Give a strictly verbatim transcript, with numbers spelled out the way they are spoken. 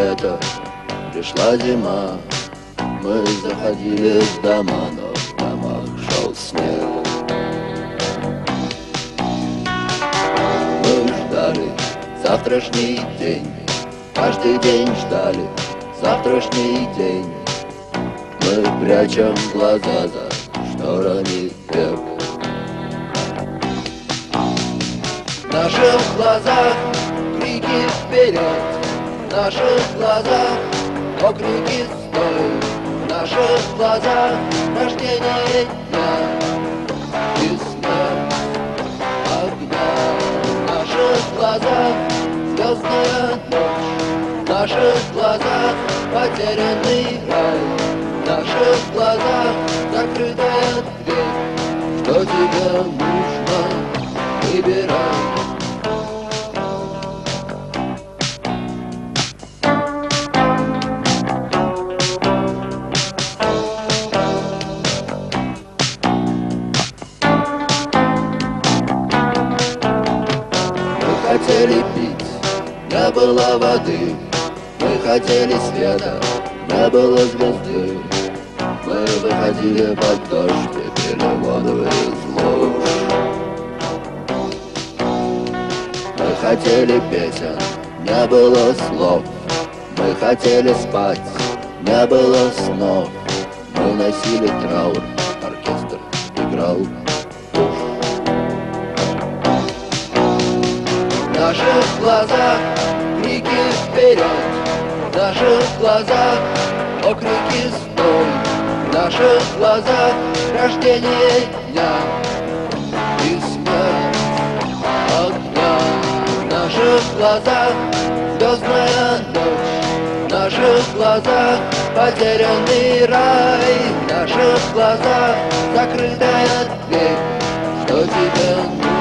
лето, пришла зима. Мы заходили в дома, но в домах шел снег. Мы ждали завтрашний день, каждый день ждали завтрашний день. Мы прячем глаза за шторами век. В наших глазах крики вперед, в наших глазах окрики стой, в наших глазах рождение дня и смерть огня. В наших глазах звездная ночь, в наших глазах потерянный рай, в наших глазах закрытая дверь. Что тебе нужно, выбирай. Мы хотели пить, не было воды. Мы хотели света, не было звезды. Мы выходили под дождь и пили воду из луж. Мы хотели песен, не было слов. Мы хотели спать, не было снов. Мы носили траур, оркестр играл. В наших глазах крики вперед, в наших глазах окрики стой, в наших глазах рождение дня и смерть огня. В наших глазах звездная ночь, в наших глазах потерянный рай, в наших глазах закрытая дверь. Что тебе нужно?